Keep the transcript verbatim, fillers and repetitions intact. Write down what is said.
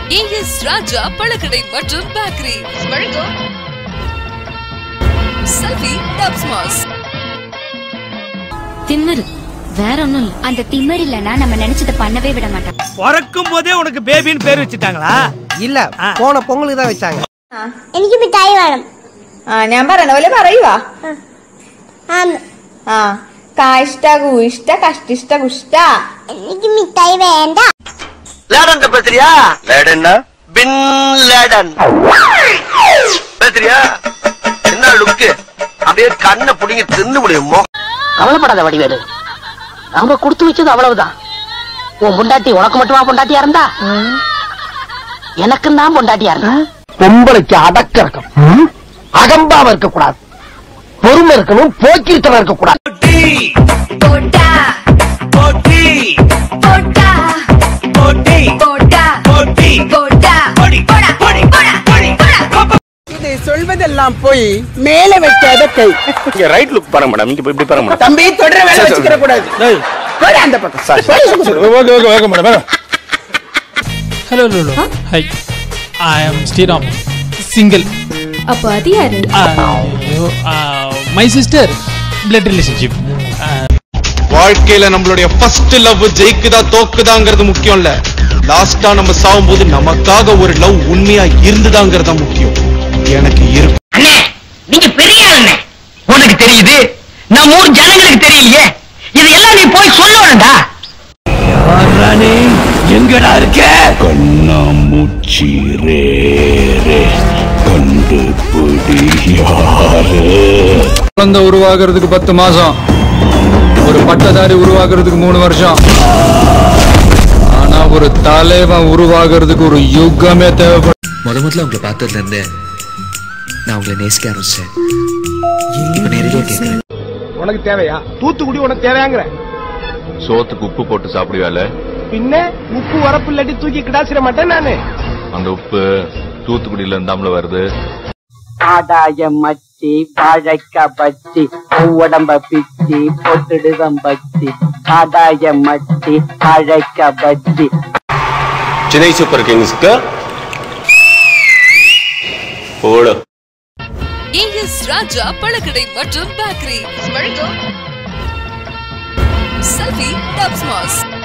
As ராஜா பழக்கடை மற்றும் bakery வழங்கும் selfie டப்ஸ்மாஸ். திமிரு வேற ஒண்ணும் இல்ல. அந்த திமிரு இல்லனா நம்ம நினைச்சத பண்ணவே விட மாட்டோம். பிறக்கும் போதே உனக்கு பேபின்னு பேர் வச்சிட்டாங்களா? இல்ல, போன பொங்கலுக்கு தான் வச்சாங்க. എനിക്ക് മിഠായി വേണം. ആ ഞാൻ പറയണ പോലെ പറയുവാ. ആ കാഷ്ട കൂഷ്ട കഷ്ടിഷ്ട കുഷ്ട. എനിക്ക് മിഠായി വേണ്ട. லேடன் பேசுறியா? லேடன்னா பின் லேடன் பேசுறியா? என்ன லுக்கு, அப்படியே கண்ணை புடிங்கி தின்னு முடியுமோ? கவலைப்படாத வடிவேலு, நாம கொடுத்து வச்சது அவ்வளவுதான். உன் பொண்டாட்டி உனக்கு மட்டுமா பொண்டாட்டியா இருந்தா? எனக்கும் தான் பொண்டாட்டியா இருந்தா. பொம்பளைக்கு அடக்க இருக்கும், அகம்பாவ இருக்க கூடாது, பொறுமை இருக்கணும், போக்கிருத்தனம் இருக்க கூடாது. இதை சொல்வதெல்லாம் போய் மேல வைக்காத கை. இங்க ரைட் லுக் பாருங்க மேடம், இங்க இப்படி பாருங்க மேடம். தம்பி தொடர வேலை வச்சுக்கிற கூடாது. போய் அந்த பக்கம். Okay okay okay madam. Hello லோலோ, hi, I am Sriram, single. அப்ப அது யாரு? My sister, blood relationship. வாழ்க்கையில நம்மளுடைய ஃபர்ஸ்ட் லவ் ஜெயிக்குதா தோக்குதாங்கிறது முக்கியம் இல்ல, லாஸ்டா நம்ம சாகும்போது நமக்காக ஒரு லவ் உண்மையா இருந்துதாங்கிறதா முக்கியம். எனக்கு இருக்கு. அண்ணே, நீங்க பெரிய அண்ணே, உனக்கு தெரியுது, நம்ம ஊர் ஜனங்களுக்கு தெரியலையே. இதெல்லாம் நீ போய் சொல்லணும்டா. யாரானே எங்கடா இருக்க? கண்ணாமூச்சி ரே ரே கண்டுபிடி யாரு. குழந்தை உருவாகிறதுக்கு பத்து மாசம், ஒரு பட்டதாரி உருவாகிறதுக்கு மூணு வருஷம், ஆனா ஒரு தலைவன் உருவாகிறதுக்கு ஒரு யுகமே தேவைப்படும். முத முதல்ல உங்களை பார்த்ததுல இருந்து நான் உங்களை நேசிக்க ஆரம்பிச்சேன். இப்ப நேரடியா கேட்கிறேன், உனக்கு தேவையா? தூத்துக்குடி உனக்கு தேவையாங்கிற? சோத்துக்கு உப்பு போட்டு சாப்பிடுவால, பின்ன உப்பு வரப்பு இல்லாட்டி தூக்கி கிடாசிட மாட்டேன் நானு. அந்த உப்பு தூத்துக்குடியில இருந்தாமல வருது. ஆதாய மச்சி வாழைக்க பச்சி உடம்ப பிச்சி பொட்டுடுதம் பச்சி. ஆதாய மச்சி வாழைக்க பச்சி. சென்னை சூப்பர் கிங்ஸ்க்கு போடு. ஏஎஸ் ராஜா பழக்கடை மற்றும் பேக்கரி வழங்கும் செல்ஃபி டப்ஸ்மாஸ்.